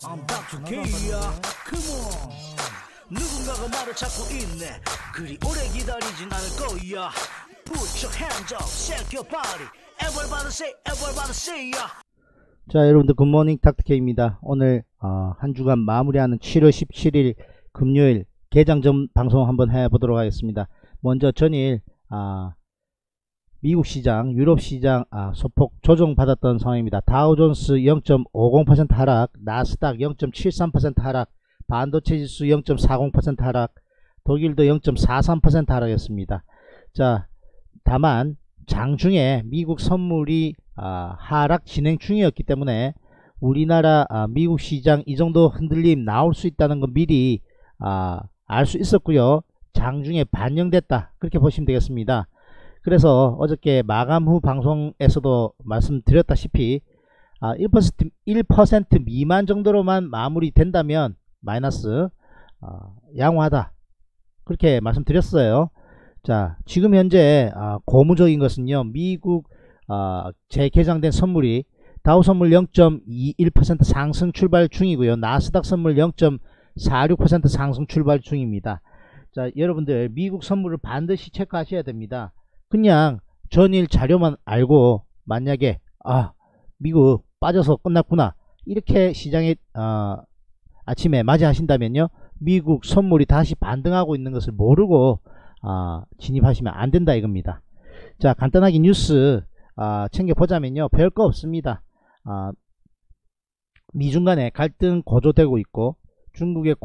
I'm Dr. K야. Come on. 누군가가 말을 찾고 있네. 그리 오래 기다리진 않을 거야. Put your hands up, shake your body. Everybody say ya. 자, 여러분들 굿모닝 닥터케이입니다. 오늘 한 주간 마무리하는 7월 17일 금요일 개장 전 방송 한번 해보도록 하겠습니다. 먼저 전일 미국 시장, 유럽 시장 소폭 조정받았던 상황입니다. 다우존스 0.50% 하락, 나스닥 0.73% 하락, 반도체 지수 0.40% 하락, 독일도 0.43% 하락했습니다. 자, 다만 장중에 미국 선물이 하락 진행 중이었기 때문에 우리나라 미국 시장 이 정도 흔들림 나올 수 있다는 거 미리 알 수 있었고요. 장중에 반영됐다, 그렇게 보시면 되겠습니다. 그래서 어저께 마감 후 방송에서도 말씀드렸다시피 1% 미만 정도로만 마무리 된다면 마이너스 양호하다, 그렇게 말씀드렸어요. 자, 지금 현재 고무적인 것은요, 미국 재개장된 선물이 다우 선물 0.21% 상승 출발 중이고요, 나스닥 선물 0.46% 상승 출발 중입니다. 자, 여러분들 미국 선물을 반드시 체크하셔야 됩니다. 그냥 전일 자료만 알고 만약에 미국 빠져서 끝났구나, 이렇게 시장에 아침에 맞이하신다면요, 미국 선물이 다시 반등하고 있는 것을 모르고 진입하시면 안 된다 이겁니다. 자, 간단하게 뉴스 챙겨보자면요, 별거 없습니다. 미중 간에 갈등 고조되고 있고, 중국의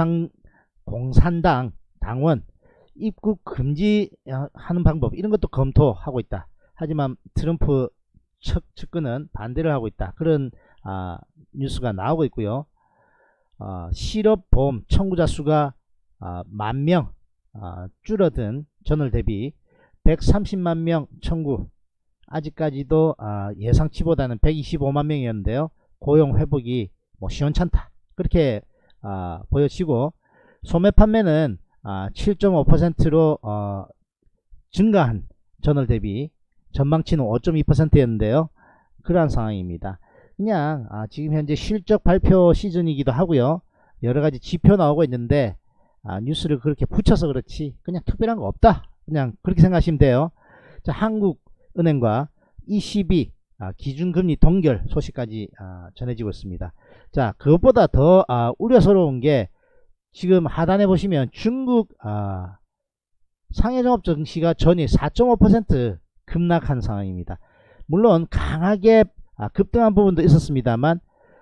공산당 당원 입국 금지하는 방법, 이런 것도 검토하고 있다. 하지만 트럼프 측근은 반대를 하고 있다, 그런 뉴스가 나오고 있고요. 실업보험 청구자 수가 10,000명 줄어든 전월 대비 130만 명 청구, 아직까지도 예상치보다는 125만 명이었는데요, 고용 회복이 시원찮다, 그렇게 보여지고, 소매 판매는 7.5%로 증가한 전월 대비, 전망치는 5.2%였는데요 그러한 상황입니다. 그냥 지금 현재 실적 발표 시즌이기도 하고요, 여러가지 지표 나오고 있는데 뉴스를 그렇게 붙여서 그렇지 그냥 특별한 거 없다, 그냥 그렇게 생각하시면 돼요. 자, 한국은행과 ECB 기준금리 동결 소식까지 전해지고 있습니다. 자, 그것보다 더 우려스러운 게, 지금 하단에 보시면 중국 상해종합 증시가 전일 4.5% 급락한 상황입니다. 물론 강하게 급등한 부분도 있었습니다만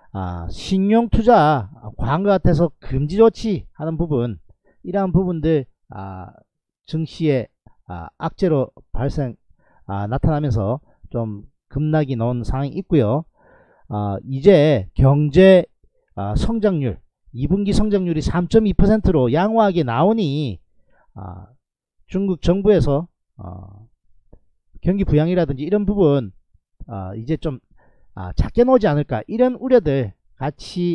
신용투자 과한 것 같아서 금지 조치하는 부분, 이러한 부분들 증시에 악재로 나타나면서 좀 급락이 나온 상황이 있고요. 이제 경제 성장률 2분기 성장률이 3.2%로 양호하게 나오니 중국 정부에서 경기 부양이라든지 이런 부분 이제 좀 작게 나오지 않을까, 이런 우려들 같이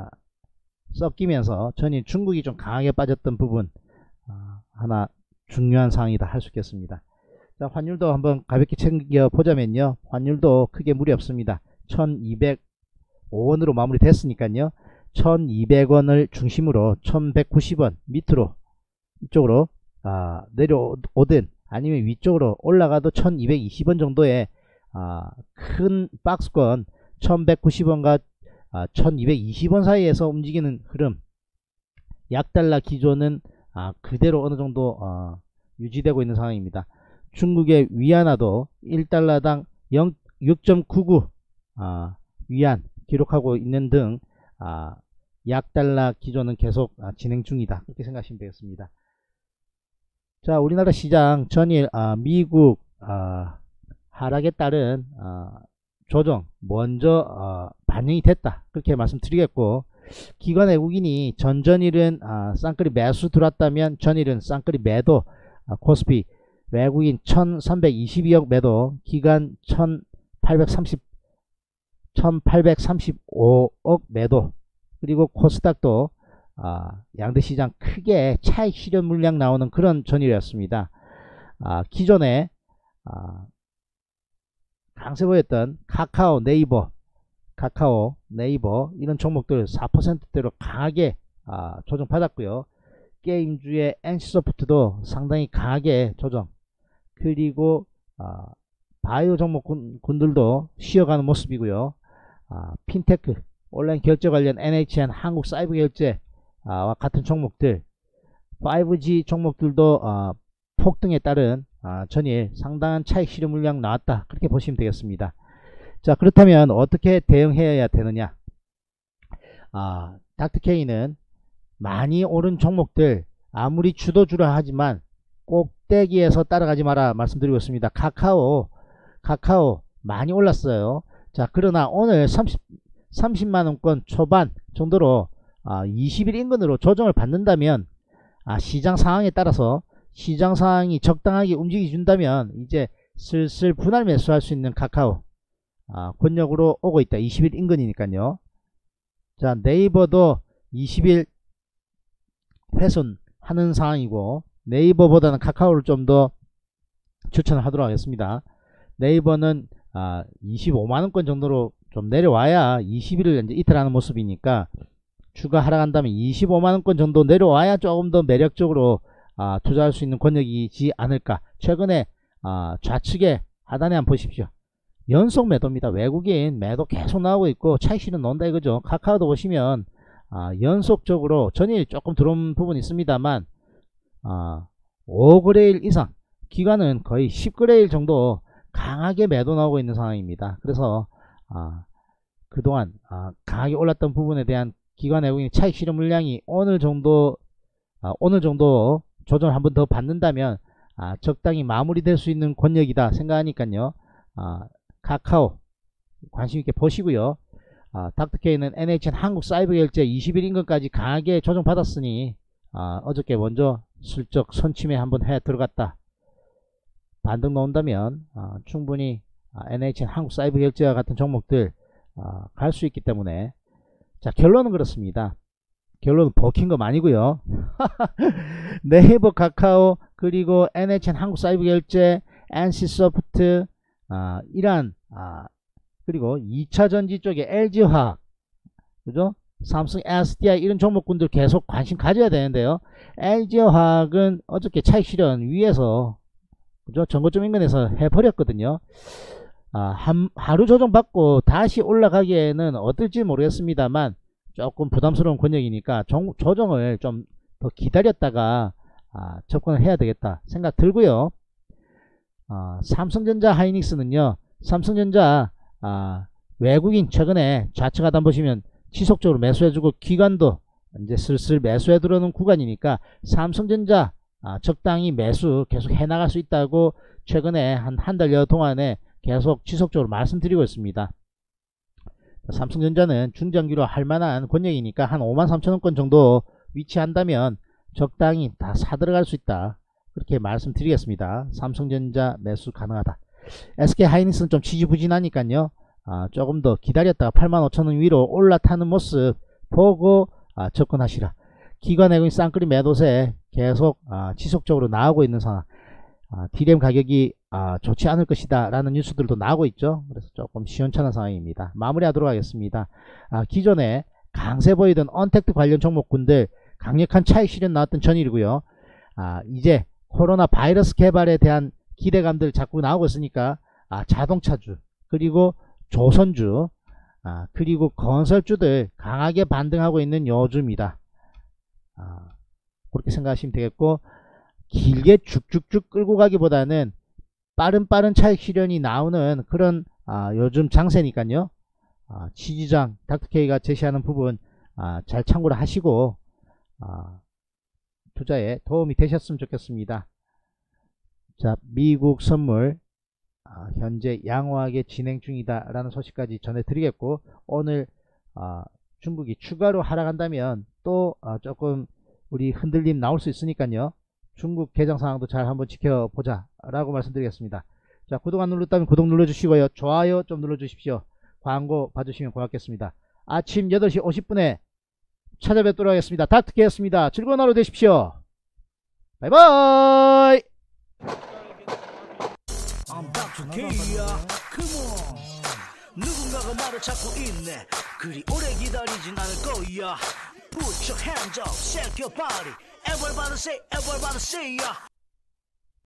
섞이면서 전일 중국이 좀 강하게 빠졌던 부분 하나 중요한 사항이다 할 수 있겠습니다. 자, 환율도 한번 가볍게 챙겨 보자면요, 환율도 크게 무리 없습니다. 1205원으로 마무리 됐으니까요, 1200원을 중심으로 1190원 밑으로 이쪽으로 내려오든 아니면 위쪽으로 올라가도 1220원 정도의 큰 박스권 1190원과 1220원 사이에서 움직이는 흐름, 약달러 기조는 그대로 어느 정도 유지되고 있는 상황입니다. 중국의 위안화도 1달러당 6.99 위안 기록하고 있는 등 약달러 기조는 계속 진행 중이다, 그렇게 생각하시면 되겠습니다. 자, 우리나라 시장 전일 미국 하락에 따른 조정 먼저 반영이 됐다, 그렇게 말씀드리겠고, 기관 외국인이 전일은 쌍끌이 매수 들어왔다면 전일은 쌍끌이 매도, 코스피 외국인 1322억 매도, 기관 1835억 매도, 그리고 코스닥도 양대시장 크게 차익 실현 물량 나오는 그런 전일이었습니다. 기존에 강세 보였던 카카오, 네이버 카카오, 네이버 이런 종목들 4%대로 강하게 조정받았고요. 게임주의 NC소프트도 상당히 강하게 조정, 그리고 바이오 종목군들도 쉬어가는 모습이고요. 핀테크, 온라인 결제 관련 NHN 한국사이버결제와 같은 종목들, 5G 종목들도 폭등에 따른 전일 상당한 차익 실현 물량 나왔다, 그렇게 보시면 되겠습니다. 자, 그렇다면 어떻게 대응해야 되느냐? 닥터케이는 많이 오른 종목들 아무리 주도주라 하지만 꼭대기에서 따라가지 마라 말씀드리고 있습니다. 카카오 많이 올랐어요. 자, 그러나 오늘 30만원권 초반 정도로 20일 인근으로 조정을 받는다면 시장 상황에 따라서 시장 상황이 적당하게 움직여 준다면 이제 슬슬 분할 매수할 수 있는 카카오 권역으로 오고 있다. 20일 인근이니까요. 자, 네이버도 20일 훼손하는 상황이고 네이버보다는 카카오를 좀 더 추천하도록 하겠습니다. 네이버는 25만원권 정도로 좀 내려와야 20일을 이제 이틀하는 모습이니까 추가 하락한다면 25만원권 정도 내려와야 조금 더 매력적으로 투자할 수 있는 권역이지 않을까. 최근에 좌측에 하단에 한번 보십시오. 연속 매도입니다. 외국인 매도 계속 나오고 있고 차익 실현 넣는다 이거죠. 카카오도 보시면 연속적으로 전일 조금 들어온 부분이 있습니다만 5거래일 이상, 기간은 거의 10거래일 정도 강하게 매도 나오고 있는 상황입니다. 그래서 그동안 강하게 올랐던 부분에 대한 기관 외국인 차익 실현 물량이 오늘 정도 조정을 한번 더 받는다면 적당히 마무리될 수 있는 권역이다 생각하니까요. 카카오 관심있게 보시고요. 닥터케이는 NHN 한국사이버결제 20일 인근까지 강하게 조정받았으니 어저께 먼저 슬쩍 선침에 한번 해 들어갔다. 반등 나온다면 충분히 NHN 한국사이버결제와 같은 종목들 갈 수 있기 때문에, 자, 결론은 그렇습니다. 결론은 버킨 거 아니고요. 네이버, 카카오, 그리고 NHN 한국사이버결제, NC소프트 이러한 그리고 2차전지 쪽에 LG화학, 그죠? 삼성 SDI 이런 종목군들 계속 관심 가져야 되는데요. LG화학은 어저께 차익 실현 위에서, 그죠? 전고점 인근에서 해버렸거든요. 하루 조정받고 다시 올라가기에는 어떨지 모르겠습니다만 조금 부담스러운 권역이니까 조정을 좀 더 기다렸다가 접근을 해야 되겠다 생각 들고요. 삼성전자 하이닉스는요, 삼성전자 외국인 최근에 좌측 하단 보시면 지속적으로 매수해주고 기관도 이제 슬슬 매수해 들어오는 구간이니까 삼성전자 적당히 매수 계속 해나갈 수 있다고 최근에 한 달여 동안에 계속 지속적으로 말씀드리고 있습니다. 삼성전자는 중장기로 할만한 권역이니까 한 53,000원권 정도 위치한다면 적당히 다 사들어갈 수 있다, 그렇게 말씀드리겠습니다. 삼성전자 매수 가능하다. SK하이닉스는 좀 지지부진하니까요, 조금 더 기다렸다가 85,000원 위로 올라타는 모습 보고 접근하시라. 기관 외국인 쌍끌이 매도세 계속 지속적으로 나오고 있는 상황. D램 가격이 좋지 않을 것이다 라는 뉴스들도 나오고 있죠. 그래서 조금 시원찮은 상황입니다. 마무리하도록 하겠습니다. 기존에 강세 보이던 언택트 관련 종목군들 강력한 차익 실현 나왔던 전일이고요. 이제 코로나 바이러스 개발에 대한 기대감들 자꾸 나오고 있으니까 자동차주, 그리고 조선주, 그리고 건설주들 강하게 반등하고 있는 요주입니다. 그렇게 생각하시면 되겠고, 길게 쭉쭉쭉 끌고 가기보다는 빠른 차익 실현이 나오는 그런 요즘 장세니까요. 지지장 닥터케이가 제시하는 부분 잘 참고를 하시고 투자에 도움이 되셨으면 좋겠습니다. 자, 미국 선물 현재 양호하게 진행 중이다 라는 소식까지 전해드리겠고, 오늘 중국이 추가로 하락한다면 또 조금 우리 흔들림 나올 수 있으니까요. 중국 개장 상황도 잘 한번 지켜보자 라고 말씀드리겠습니다. 자, 구독 안 눌렀다면 구독 눌러주시고요. 좋아요 좀 눌러주십시오. 광고 봐주시면 고맙겠습니다. 아침 8시 50분에 찾아뵙도록 하겠습니다. 닥터케이였습니다. 즐거운 하루 되십시오. 바이바이. I'm Dr. K야. Come on. 누군가가 누군가가 말을 찾고 있네. 그리 오래 기다리진 않을 거야. Put your hands up, shake your body. Everybody say, everybody say, yeah.